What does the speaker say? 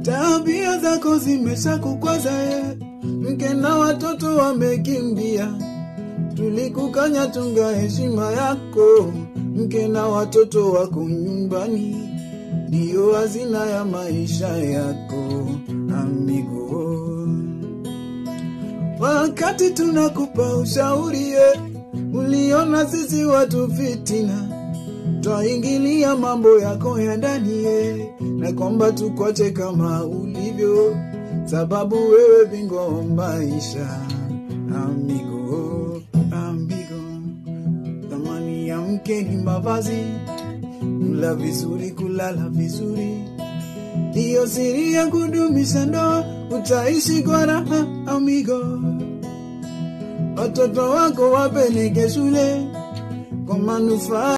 tabia zako zimeshakukwaza mke na watoto wamekimbia. Tulikukanya tunga heshima yako, mke na watoto wako nyumbani, ndio hazina ya maisha yako amigo. Wakati tunakupa ushauri uliona sisi watu fitina, twaingilia mambo yako ya ndani na kwamba tukwache kama ulivyo, sababu wewe bingwa wa maisha amigo. Thamani ya mke ni mavazi, kula vizuri, kulala vizuri, ndiyo siri ya kudumisha ndoa, utaishi kwa raha amigo. Watoto wako wapeleke shule kwa manufaa